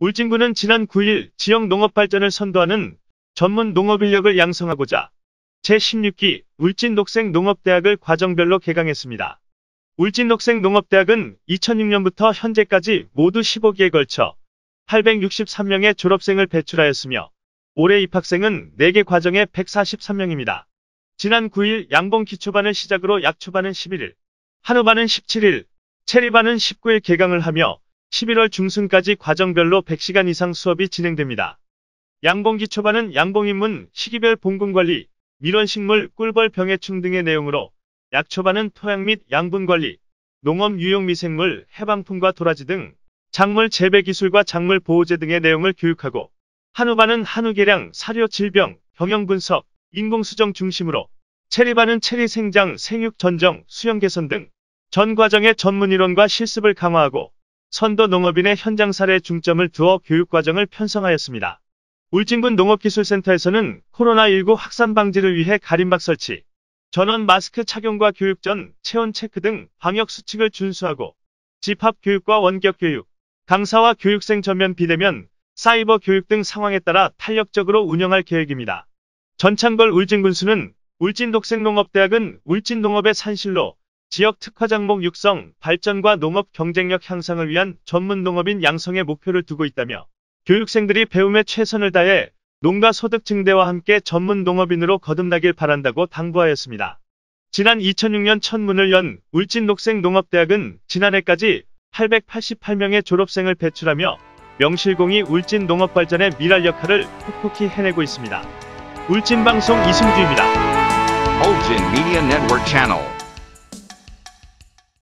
울진군은 지난 9일 지역 농업 발전을 선도하는 전문 농업 인력을 양성하고자 제16기 울진녹색농업대학을 과정별로 개강했습니다. 울진녹색농업대학은 2006년부터 현재까지 모두 15기에 걸쳐 863명의 졸업생을 배출하였으며 올해 입학생은 4개 과정에 143명입니다. 지난 9일 양봉 기초반을 시작으로 약초반은 11일, 한우반은 17일, 체리반은 19일 개강을 하며 11월 중순까지 과정별로 100시간 이상 수업이 진행됩니다. 양봉 기초반은 양봉인문, 시기별 봉분관리, 밀원식물, 꿀벌 병해충 등의 내용으로 약초반은 토양 및 양분관리, 농업 유용미생물, 해방품과 도라지 등 작물 재배 기술과 작물 보호제 등의 내용을 교육하고 한우반은 한우 개량, 사료 질병, 경영 분석, 인공수정 중심으로 체리반은 체리 생장, 생육 전정, 수영 개선 등 전 과정의 전문 이론과 실습을 강화하고 선도 농업인의 현장 사례에 중점을 두어 교육과정을 편성하였습니다. 울진군 농업기술센터에서는 코로나19 확산 방지를 위해 가림막 설치, 전원 마스크 착용과 교육 전 체온 체크 등 방역수칙을 준수하고 집합교육과 원격교육, 강사와 교육생 전면 비대면, 사이버 교육 등 상황에 따라 탄력적으로 운영할 계획입니다. 전창걸 울진군수는 울진녹색농업대학은 울진농업의 산실로 지역 특화장목 육성, 발전과 농업 경쟁력 향상을 위한 전문 농업인 양성의 목표를 두고 있다며 교육생들이 배움에 최선을 다해 농가 소득 증대와 함께 전문 농업인으로 거듭나길 바란다고 당부하였습니다. 지난 2006년 첫 문을 연 울진녹색농업대학은 지난해까지 888명의 졸업생을 배출하며 명실공히 울진 농업 발전의 미랄 역할을 톡톡히 해내고 있습니다. 울진방송 이승주입니다. Ulgin Media Network Channel.